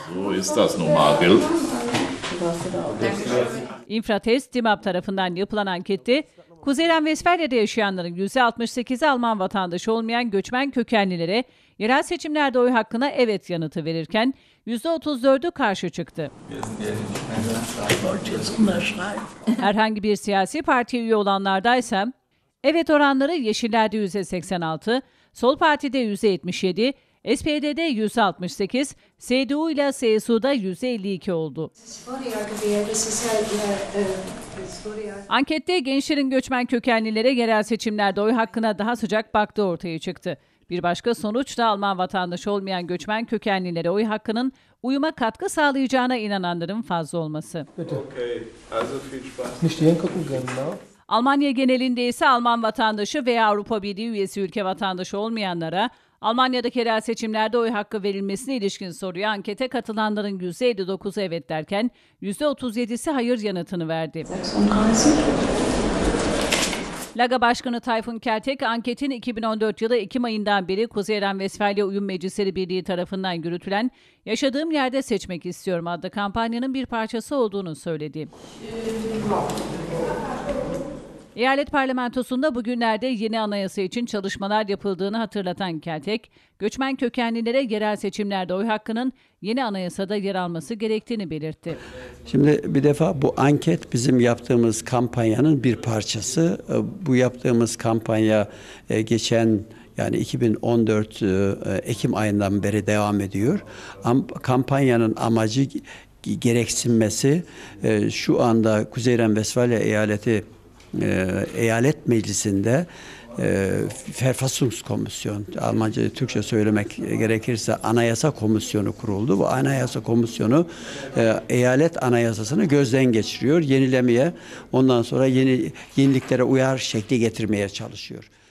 So ist das nun mal, gell? Infratest DİMAP tarafından yapılan ankette Kuzey Renvestfalya'da yaşayanların %68'i Alman vatandaşı olmayan göçmen kökenlilere yerel seçimlerde oy hakkına evet yanıtı verirken %34'ü karşı çıktı. Herhangi bir siyasi partiye üye olanlardaysa evet oranları Yeşiller'de %86, Sol Parti'de %77, SPD'de %68, CDU ile CSU'da %52 oldu. Ankette gençlerin göçmen kökenlilere yerel seçimlerde oy hakkına daha sıcak baktığı ortaya çıktı. Bir başka sonuç da Alman vatandaşı olmayan göçmen kökenlilere oy hakkının uyuma katkı sağlayacağına inananların fazla olması. Almanya genelinde ise Alman vatandaşı veya Avrupa Birliği üyesi ülke vatandaşı olmayanlara Almanya'daki yerel seçimlerde oy hakkı verilmesine ilişkin soruya ankete katılanların %59'u evet derken %37'si hayır yanıtını verdi. Laga Başkanı Tayfun Keltek, anketin 2014 yılı Ekim ayından beri Kuzey Renvestfalya Uyum Meclisleri Birliği tarafından yürütülen "Yaşadığım Yerde Seçmek İstiyorum" adlı kampanyanın bir parçası olduğunu söyledi. Eyalet parlamentosunda bugünlerde yeni anayasa için çalışmalar yapıldığını hatırlatan Keltek, göçmen kökenlilere yerel seçimlerde oy hakkının yeni anayasada yer alması gerektiğini belirtti. Şimdi bir defa bu anket bizim yaptığımız kampanyanın bir parçası. Bu yaptığımız kampanya geçen yani 2014 Ekim ayından beri devam ediyor. Kampanyanın amacı gereksinmesi şu anda Kuzey Renvestfalya Eyalet Meclisi'nde Verfassungskommission, Almanca Türkçe söylemek gerekirse Anayasa Komisyonu kuruldu. Bu Anayasa Komisyonu eyalet anayasasını gözden geçiriyor, yenilemeye, ondan sonra yeniliklere uyar şekli getirmeye çalışıyor.